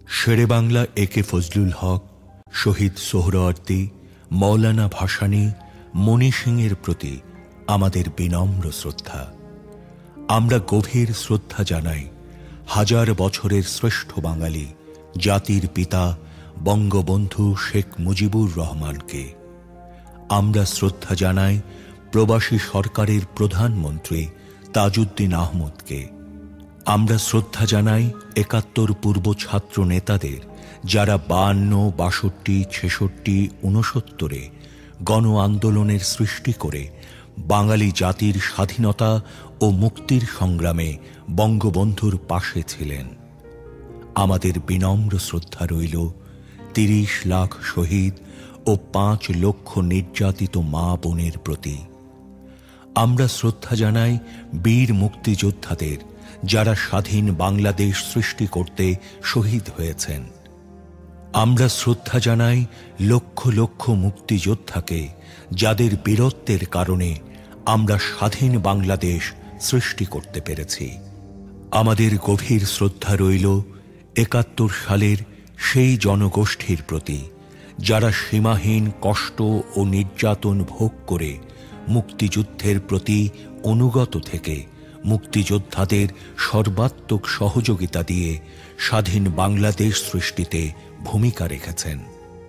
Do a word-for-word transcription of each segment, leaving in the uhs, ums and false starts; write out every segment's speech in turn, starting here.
শেরে বাংলা এ কে ফজলুল হক, শহীদ সোহরাওয়ার্দী, মৌলানা ভাসানী, মণি সিংয়ের প্রতি আমাদের বিনম্র শ্রদ্ধা। আমরা গভীর শ্রদ্ধা জানাই হাজার বছরের শ্রেষ্ঠ বাঙালি জাতির পিতা বঙ্গবন্ধু শেখ মুজিবুর রহমানকে। আমরা শ্রদ্ধা জানাই প্রবাসী সরকারের প্রধানমন্ত্রী তাজউদ্দিন আহমদকে। আমরা শ্রদ্ধা জানাই একাত্তর পূর্ব ছাত্র নেতাদের, যারা বায়ান্ন, বাষট্টি, ছেষট্টি, ঊনসত্তরে গণ আন্দোলনের সৃষ্টি করে বাঙালি জাতির স্বাধীনতা ও মুক্তির সংগ্রামে বঙ্গবন্ধুর পাশে ছিলেন। আমাদের বিনম্র শ্রদ্ধা রইল তিরিশ লাখ শহীদ ও পাঁচ লক্ষ নির্যাতিত মা বোনের প্রতি। আমরা শ্রদ্ধা জানাই বীর মুক্তিযোদ্ধাদের, যারা স্বাধীন বাংলাদেশ সৃষ্টি করতে শহীদ হয়েছেন। আমরা শ্রদ্ধা জানাই লক্ষ লক্ষ মুক্তিযোদ্ধাকে, যাদের বীরত্বের কারণে আমরা স্বাধীন বাংলাদেশ সৃষ্টি করতে পেরেছি। আমাদের গভীর শ্রদ্ধা রইল একাত্তর সালের সেই জনগোষ্ঠীর প্রতি, যারা সীমাহীন কষ্ট ও নির্যাতন ভোগ করে মুক্তিযুদ্ধের প্রতি অনুগত থেকে মুক্তিযোদ্ধাদের সর্বাত্মক সহযোগিতা দিয়ে স্বাধীন বাংলাদেশ সৃষ্টিতে ভূমিকা রেখেছেন।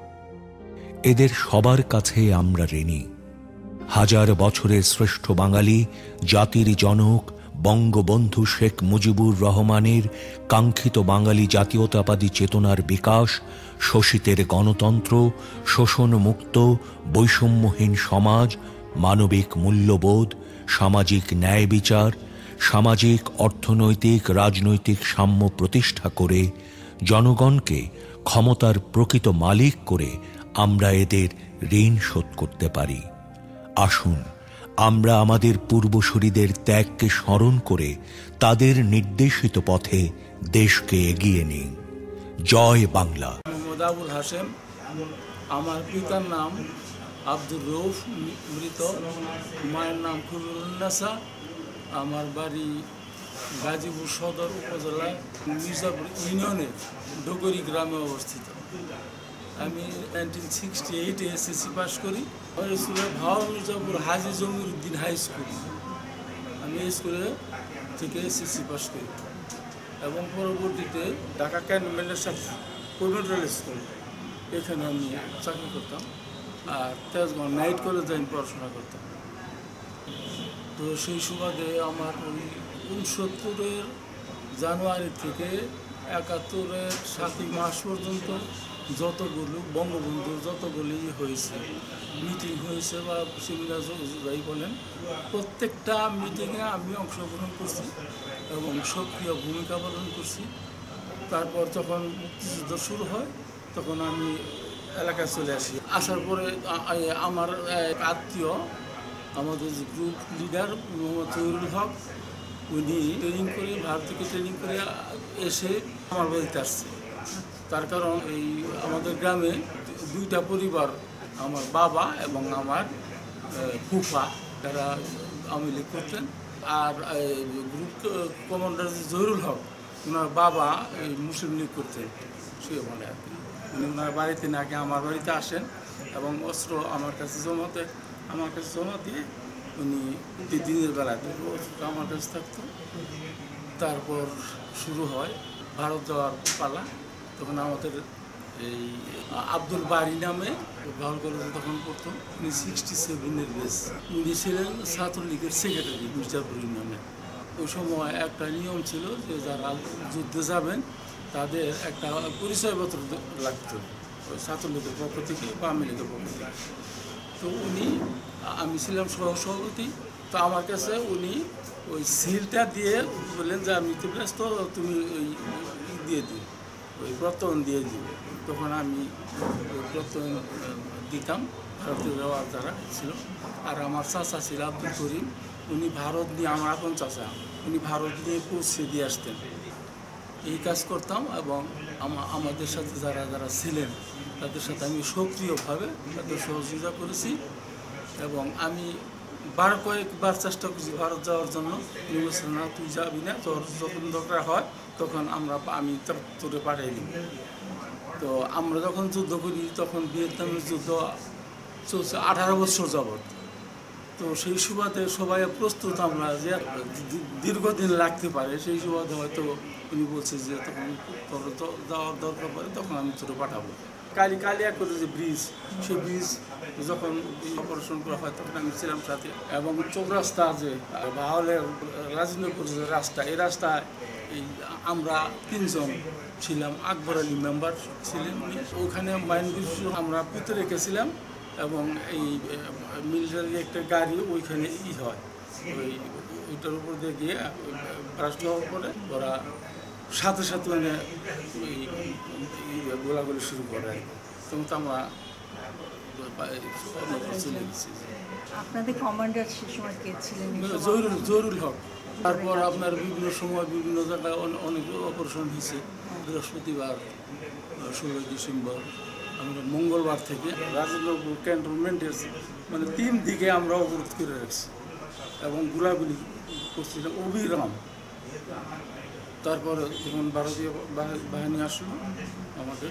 এদের সবার কাছে আমরা ঋণী। হাজার বছরের শ্রেষ্ঠ বাঙালি জাতির জনক বঙ্গবন্ধু শেখ মুজিবুর রহমানের কাঙ্ক্ষিত বাঙালি জাতীয়তাবাদী চেতনার বিকাশ, শোষিতের গণতন্ত্র, শোষণমুক্ত বৈষম্যহীন সমাজ, মানবিক মূল্যবোধ, সামাজিক ন্যায় বিচার, সামাজিক অর্থনৈতিক রাজনৈতিক সাম্য প্রতিষ্ঠা করে জনগণকে ক্ষমতার প্রকৃত মালিক করে আমরা এদের ঋণ শোধ করতে পারি। আসুন আমরা আমাদের পূর্বসূরীদের ত্যাগকে স্মরণ করে তাদের নির্দেশিত পথে দেশকে এগিয়ে নিই। জয় বাংলা। আবুল হাশেম, আমার পিতার নাম আব্দুর রউফ, মৃত, মায়ের নাম খুরুন্নাসা। আমার বাড়ি গাজীপুর সদর উপজেলায় মির্জাপুর ইউনিয়নের ডোগরি গ্রামে অবস্থিত। আমি নাইনটিন সিক্সটি এইটে এসএসসি পাস করি। আমার স্কুলে ভাওয়া মির্জাপুর হাজি জমির উদ্দিন হাই স্কুল, আমি এই স্কুলে থেকে এসএসসি পাস করি এবং পরবর্তীতে ঢাকা ক্যান্টনমেন্টের সাথে কমিউনিটি স্কুল, এখানে আমি চাকরি করতাম। আর তেজগাঁও নাইট কলেজে আমি পড়াশোনা করতাম। তো সেই সুবাদে আমার ওই উনসত্তরের জানুয়ারি থেকে একাত্তরের সাতই মার্চ পর্যন্ত যতগুলো বঙ্গবন্ধুর যতগুলি হয়েছে, মিটিং হয়েছে বা সেমিনার যাই বলেন, প্রত্যেকটা মিটিংয়ে আমি অংশগ্রহণ করছি এবং সক্রিয় ভূমিকা পালন করছি। তারপর যখন মুক্তিযুদ্ধ শুরু হয় তখন আমি এলাকায় চলে আসি। আসার পরে আমার এক আত্মীয়, আমাদের যে গ্রুপ লিডার মোহাম্মদ জহিরুল হক, উনি ট্রেনিং করে ভারত থেকে ট্রেনিং করে এসে আমার বাড়িতে আসছে। তার কারণ এই আমাদের গ্রামে দুইটা পরিবার, আমার বাবা এবং আমার ফুফা, তারা আওয়ামী লীগ করতেন। আর গ্রুপ কমান্ডার জহিরুল হক, ওনার বাবা এই মুসলিম লীগ করতেন। সে বলে আর কি, উনি ওনার বাড়িতে নাকি আমার বাড়িতে আসেন এবং অস্ত্র আমার কাছে জমাতে আমার কাছে জমা দিয়ে উনি দিনের বেলাতে অস্ত্রটা আমার কাছে থাকতো। তারপর শুরু হয় ভারত যাওয়ার পালা। তখন আমাদের এই আব্দুল বারি নামে বাউল কলেজে তখন পড়তো, উনি সিক্সটি সেভেনের বেস। উনি ছিলেন ছাত্রলীগের সেক্রেটারি মির্জাপুর ইউনিয়নে। ওই সময় একটা নিয়ম ছিল যে যারা যুদ্ধে যাবেন তাদের একটা পরিচয়পত্র লাগতো, ওই ছাত্রলীগের পক্ষ থেকে বা আওয়ামী লীগের পক্ষ থেকে। তো উনি, আমি ছিলাম সহ সভাপতি, তো আমার কাছে উনি ওই সিলটা দিয়ে বললেন যে আমি তো ব্যস্ত, তুমি ওই দিয়ে দিও, ওই প্রত্যয়ন দিয়ে দিও। তখন আমি ওই প্রত্যয়ন দিতাম ভারতীয় যাওয়ার যারা ছিল। আর আমার চাচা ছিল আব্দুল করিম, উনি ভারত নিয়ে, আমার আপন চাচা, উনি ভারত নিয়ে পৌঁছে দিয়ে আসতেন। এই কাজ করতাম এবং আমাদের সাথে যারা যারা ছিলেন তাদের সাথে আমি সক্রিয়ভাবে তাদের সহযোগিতা করেছি। এবং আমি বার কয়েকবার চেষ্টা করছি ভারত যাওয়ার জন্য। না তুই যাবি না, তোর যখন দরকার হয় তখন আমরা আমি তোরে পাঠাই দিই। তো আমরা যখন যুদ্ধ করি তখন ভিয়েতনামের যুদ্ধ চলছে আঠারো বছর যাবৎ। তো সেই সুবাদে সবাই প্রস্তুত আমরা যে দীর্ঘদিন লাগতে পারে, সেই সুবাদে হয়তো উনি বলছে যে তখন তোর যাওয়ার দরকার পড়ে তখন আমি তোরে পাঠাবো। কালি কালিয়া করে যে ব্রিজ, সেই ব্রিজ যখন অপারেশন করা হয় তখন আমি ছিলাম সাথে। এবং চৌরাস্তা যে বাহলের রাজনগর যে রাস্তা, এই রাস্তায় এই আমরা তিনজন ছিলাম, আকবর আলী মেম্বার ছিলেন ওখানে। মাইন ব্রিজ আমরা পুঁতে রেখেছিলাম এবং এই মিলিটারি একটা গাড়ি ওইখানে ই হয়, ওই ওইটার উপর দিয়ে গিয়ে ব্রাস্ট হওয়ার পরে ওরা সাথে সাথে মানে ওই গোলাগুলি শুরু করে। তখন তো আমরা চলে গেছি। আপনাদের কমান্ডার সে সময় কে ছিলেন? জরুল জরুল হক। তারপর আপনার বিভিন্ন সময় বিভিন্ন জায়গায় অনেক অপারেশন হয়েছে। বৃহস্পতিবার ষোলোই ডিসেম্বর আমরা মঙ্গলবার থেকে রাজেন্দ্রপুর ক্যান্টনমেন্টের মানে তিন দিকে আমরা অবরোধ করে রাখছি এবং গোলাগুলি করছিলাম অবিরাম। তারপরে যখন ভারতীয় বাহিনী আসলো আমাদের,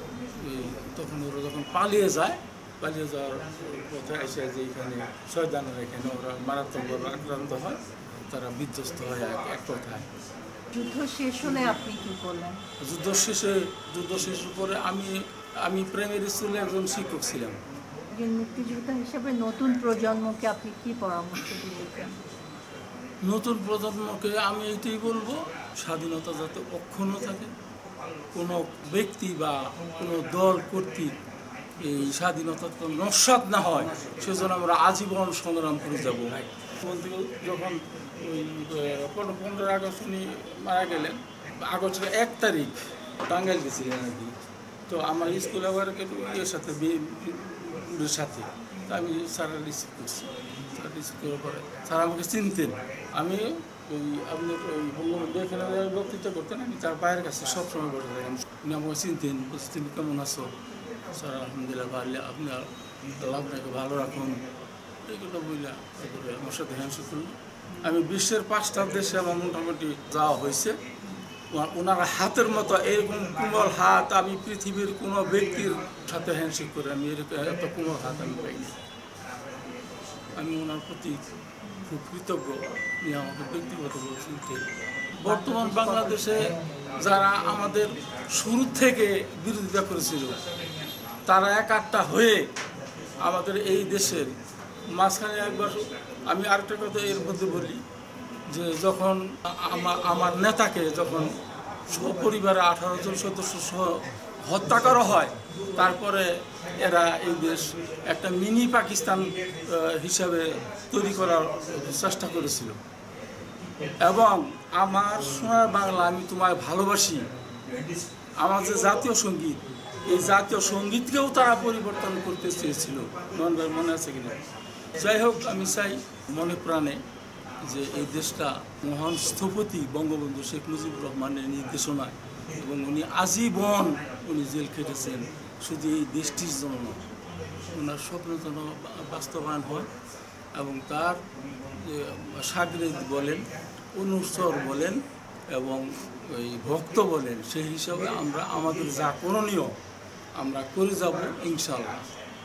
তখন ওরা যখন পালিয়ে যায়, পালিয়ে যাওয়ার পথে এসে যে এখানে শয়তানের এখানে ওরা মারাত্মকভাবে আক্রান্ত হয়, তারা বিধ্বস্ত হয় এক কথায়। যুদ্ধ শেষ হলে আপনি কি করলেন? যুদ্ধ শেষে যুদ্ধ শেষের পরে আমি আমি প্রাইমারি স্কুলে একজন শিক্ষক ছিলাম। একজন মুক্তিযোদ্ধা হিসেবে নতুন প্রজন্মকে আপনি কি পরামর্শ দিবেন? নতুন প্রজন্মকে আমি এইটাই বলবো, স্বাধীনতা যাতে অক্ষুণ্ণ থাকে, কোনো ব্যক্তি বা কোনো দল কর্তৃক এই স্বাধীনতা নস্যাৎ না হয়, সেজন্য আমরা আজীবন সংগ্রাম করে যাব। বলতে যখন ওই পনেরো আগস্ট উনি মারা গেলেন, আগস্টের এক তারিখ টাঙ্গাইল গেছিলেন আর কি। তো আমার স্কুলে আবার ইয়ের সাথে বিয়ের সাথে আমি স্যারের রিসিভ করছি। স্যার রিসিভ করার পরে স্যার আমাকে চিনতেন। আমি ওই আপনার ওই বঙ্গবন্ধু এখানে বক্তৃতা করতেন, আমি তার পায়ের কাছে সবসময় বসে থাকেন। উনি আমাকে চিনতেন, বলছি তুমি কেমন আছো? স্যার আলহামদুলিল্লাহ ভালো, আপনি আপনাকে ভালো রাখুন, এইগুলো বইলা তারপরে আমার সাথে হ্যান্ডশেক করল। আমি বিশ্বের পাঁচটা দেশে আমার মোটামুটি যাওয়া হয়েছে। ওনার হাতের মতো এরকম কোমল হাত আমি পৃথিবীর কোনো ব্যক্তির সাথে হ্যান্ডশেক করে আমি এরকম এত কোমল হাত আমি পাইনি। আমি ওনার প্রতি খুব কৃতজ্ঞ, উনি আমাকে ব্যক্তিগতভাবে চিনতে। বর্তমান বাংলাদেশে যারা আমাদের শুরু থেকে বিরোধিতা করেছিল, তারা এক আটটা হয়ে আমাদের এই দেশের মাঝখানে একবার আমি আরেকটা কথা এর মধ্যে বলি যে যখন আমার আমার নেতাকে যখন সপরিবারে আঠারো জন সদস্য সহ হত্যা করা হয়, তারপরে এরা এই দেশ একটা মিনি পাকিস্তান হিসাবে তৈরি করার চেষ্টা করেছিল। এবং আমার সোনার বাংলা আমি তোমায় ভালোবাসি, আমার যে জাতীয় সঙ্গীত, এই জাতীয় সঙ্গীতকেও তারা পরিবর্তন করতে চেয়েছিল। নন্দর মনে আছে কিনা? যাই হোক, আমি চাই মনে প্রাণে যে এই দেশটা মহান স্থপতি বঙ্গবন্ধু শেখ মুজিবুর রহমানের নির্দেশনায়, এবং উনি আজীবন উনি জেল খেটেছেন শুধু এই দেশটির জন্য, ওনার স্বপ্ন যেন বাস্তবায়ন হয়। এবং তার সাগরেদ বলেন, অনুসর বলেন এবং ওই ভক্ত বলেন, সেই হিসাবে আমরা আমাদের যা করণীয় আমরা করে যাব ইনশাআল্লাহ।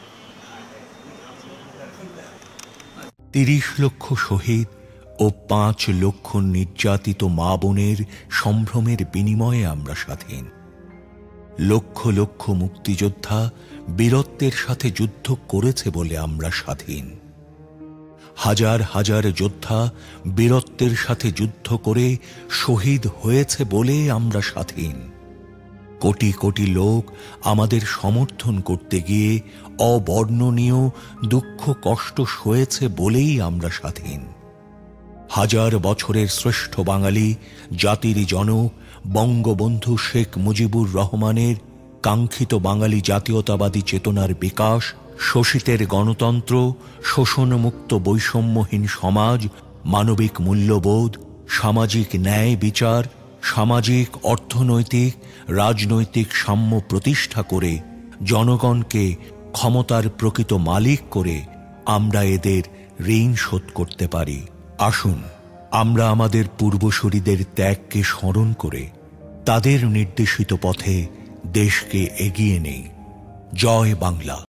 তিরিশ লক্ষ শহীদ ও পাঁচ লক্ষ নির্যাতিত মা বোনের সম্ভ্রমের বিনিময়ে আমরা স্বাধীন। লক্ষ লক্ষ মুক্তিযোদ্ধা বীরত্বের সাথে যুদ্ধ করেছে বলে আমরা স্বাধীন। হাজার হাজার যোদ্ধা বীরত্বের সাথে যুদ্ধ করে শহীদ হয়েছে বলে আমরা স্বাধীন। কোটি কোটি লোক আমাদের সমর্থন করতে গিয়ে অবর্ণনীয় দুঃখ কষ্ট সয়েছে বলেই আমরা স্বাধীন। হাজার বছরের শ্রেষ্ঠ বাঙালি জাতির জনক বঙ্গবন্ধু শেখ মুজিবুর রহমানের কাঙ্ক্ষিত বাঙালি জাতীয়তাবাদী চেতনার বিকাশ, শোষিতের গণতন্ত্র, শোষণমুক্ত বৈষম্যহীন সমাজ, মানবিক মূল্যবোধ, সামাজিক ন্যায় বিচার, সামাজিক অর্থনৈতিক রাজনৈতিক সাম্য প্রতিষ্ঠা করে জনগণকে ক্ষমতার প্রকৃত মালিক করে আমরা এদের ঋণ শোধ করতে পারি। আসুন আমরা আমাদের পূর্বসূরীদের ত্যাগকে স্মরণ করে তাদের নির্দেশিত পথে দেশকে এগিয়ে নেই। জয় বাংলা।